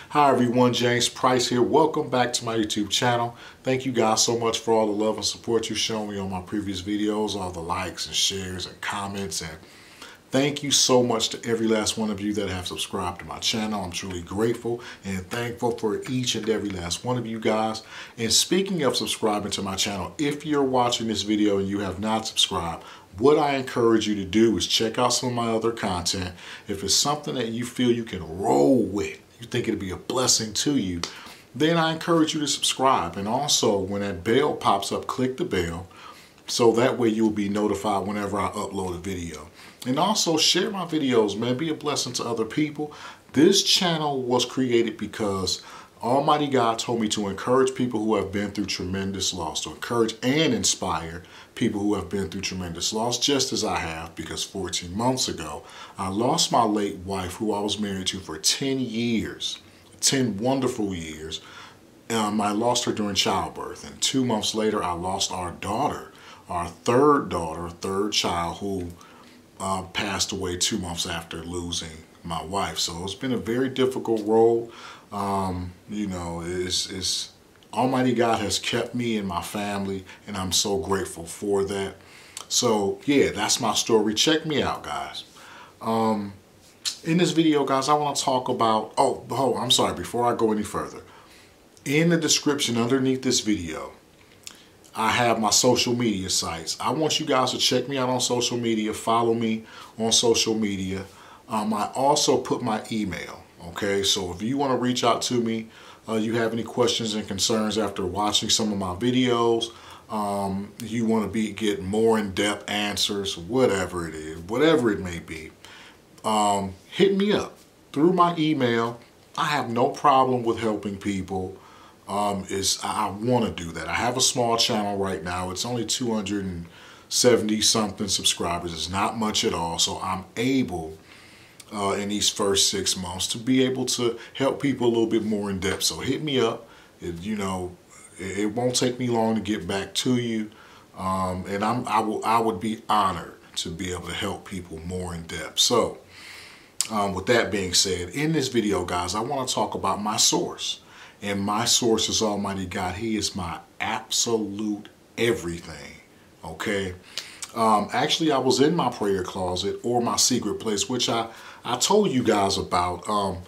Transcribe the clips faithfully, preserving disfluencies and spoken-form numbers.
Hi everyone, James Price here. Welcome back to my YouTube channel. Thank you guys so much for all the love and support you've shown me on my previous videos, all the likes and shares and comments, and thank you so much to every last one of you that have subscribed to my channel. I'm truly grateful and thankful for each and every last one of you guys. And speaking of subscribing to my channel, if you're watching this video and you have not subscribed, what I encourage you to do is check out some of my other content. If it's something that you feel you can roll with, you think it'd be a blessing to you, then I encourage you to subscribe. And also, when that bell pops up, click the bell, so that way you'll be notified whenever I upload a video. And also share my videos, man. Be a blessing to other people. This channel was created because Almighty God told me to encourage people who have been through tremendous loss, to encourage and inspire people who have been through tremendous loss, just as I have, because fourteen months ago, I lost my late wife, who I was married to for ten years, ten wonderful years. Um, I lost her during childbirth, and two months later, I lost our daughter, our third daughter, third child, who uh, passed away two months after losing my wife. So it's been a very difficult role. Um, you know, it's, it's Almighty God has kept me and my family, and I'm so grateful for that. So yeah, that's my story. Check me out, guys. Um, in this video, guys, I want to talk about, oh, oh, I'm sorry, before I go any further, in the description underneath this video, I have my social media sites. I want you guys to check me out on social media, follow me on social media. Um, I also put my email. Okay, so if you want to reach out to me, uh, you have any questions and concerns after watching some of my videos, um, you want to be get more in-depth answers, whatever it is, whatever it may be, um, hit me up through my email. I have no problem with helping people. Um, is I want to do that. I have a small channel right now. It's only two hundred seventy something subscribers. It's not much at all, so I'm able Uh, in these first six months to be able to help people a little bit more in depth. So hit me up. It, you know, it, it won't take me long to get back to you, um, and I'm I will I would be honored to be able to help people more in depth. So um, with that being said, in this video, guys, I want to talk about my source, and my source is Almighty God. He is my absolute everything. Okay. Um, actually, I was in my prayer closet, or my secret place, which I, I told you guys about. Um,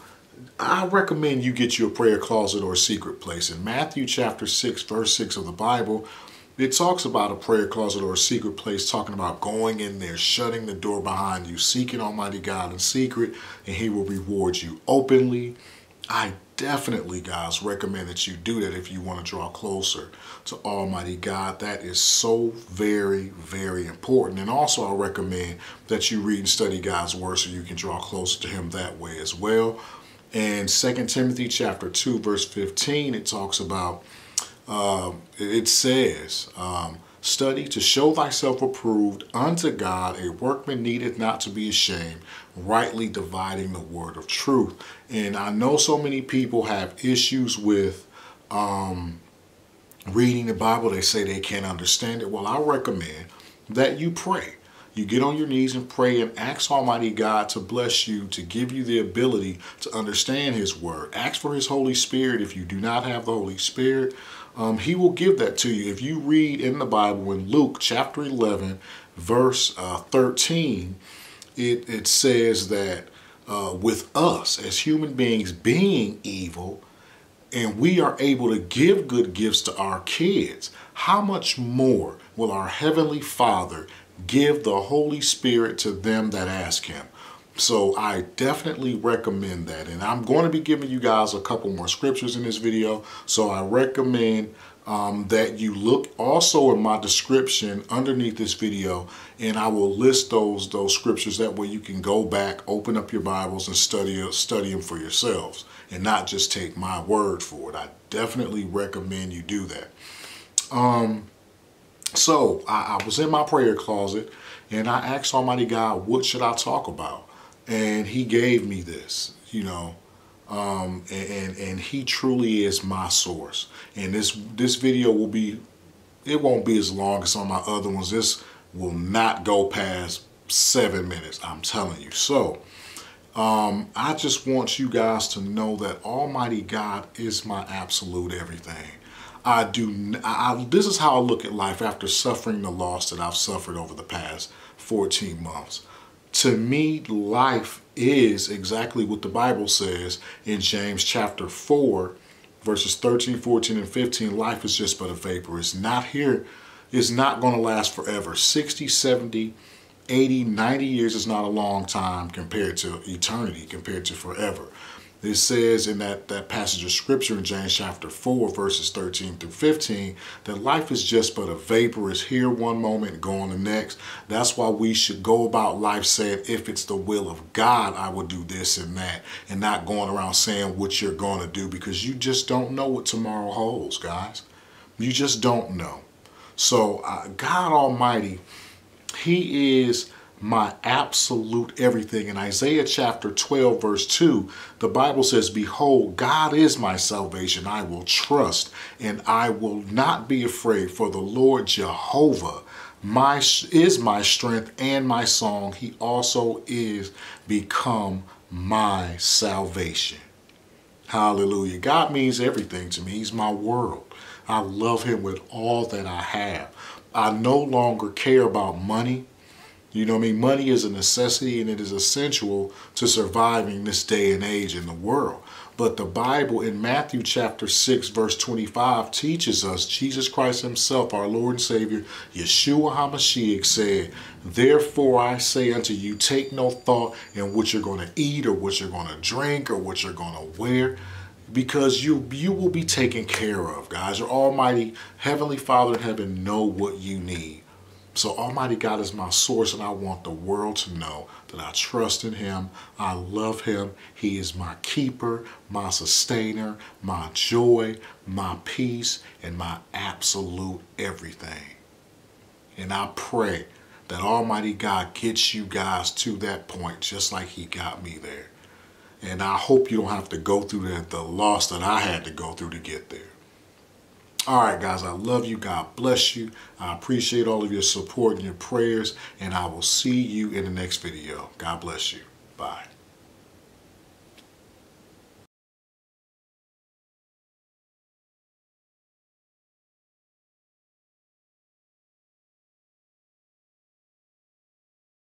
I recommend you get you a prayer closet or a secret place. In Matthew chapter six, verse six of the Bible, it talks about a prayer closet or a secret place, talking about going in there, shutting the door behind you, seeking Almighty God in secret, and He will reward you openly. I definitely, guys, recommend that you do that if you want to draw closer to Almighty God. That is so very, very important. And also, I recommend that you read and study God's Word so you can draw closer to Him that way as well. And Second Timothy chapter two, verse fifteen, it talks about, uh, it says, um, study to show thyself approved unto God, a workman needeth not to be ashamed, rightly dividing the word of truth. And I know so many people have issues with um, reading the Bible. They say they can't understand it. Well, I recommend that you pray. You get on your knees and pray and ask Almighty God to bless you, to give you the ability to understand His Word. Ask for His Holy Spirit. If you do not have the Holy Spirit, um, He will give that to you. If you read in the Bible in Luke chapter eleven, verse uh, thirteen, it, it says that uh, with us as human beings being evil, and we are able to give good gifts to our kids, how much more will our Heavenly Father give the Holy Spirit to them that ask Him? So I definitely recommend that. And I'm going to be giving you guys a couple more scriptures in this video. So I recommend um, that you look also in my description underneath this video, and I will list those those scriptures. That way you can go back, open up your Bibles, and study, study them for yourselves, and not just take my word for it. I definitely recommend you do that. Um, so I, I was in my prayer closet, and I asked Almighty God, what should I talk about? And He gave me this, you know, um, and, and, and He truly is my source. And this, this video will be, it won't be as long as some of my other ones. This will not go past seven minutes, I'm telling you. So Um, I just want you guys to know that Almighty God is my absolute everything. I do. I, I, this is how I look at life after suffering the loss that I've suffered over the past fourteen months. To me, life is exactly what the Bible says in James chapter four, verses thirteen, fourteen, and fifteen. Life is just but a vapor. It's not here. It's not going to last forever. sixty, seventy, eighty, ninety years is not a long time compared to eternity, compared to forever. It says in that, that passage of scripture in James chapter four, verses thirteen through fifteen, that life is just but a vapor. It's here one moment, gone the next. That's why we should go about life saying, if it's the will of God, I will do this and that, and not going around saying what you're going to do, because you just don't know what tomorrow holds, guys. You just don't know. So uh, God Almighty, He is my absolute everything. In Isaiah chapter twelve, verse two, the Bible says, behold, God is my salvation. I will trust and I will not be afraid, for the Lord Jehovah my is my strength and my song. He also is become my salvation. Hallelujah. God means everything to me. He's my world. I love Him with all that I have. I no longer care about money. You know what I mean? Money is a necessity and it is essential to surviving this day and age in the world. But the Bible in Matthew chapter six, verse twenty-five teaches us, Jesus Christ Himself, our Lord and Savior, Yeshua HaMashiach, said, therefore I say unto you, take no thought in what you're going to eat or what you're going to drink or what you're going to wear, because you you will be taken care of, guys. Your Almighty Heavenly Father in heaven know what you need. So Almighty God is my source, and I want the world to know that I trust in Him. I love Him. He is my keeper, my sustainer, my joy, my peace, and my absolute everything. And I pray that Almighty God gets you guys to that point just like He got me there. And I hope you don't have to go through the, the loss that I had to go through to get there. All right, guys, I love you. God bless you. I appreciate all of your support and your prayers, and I will see you in the next video. God bless you. Bye.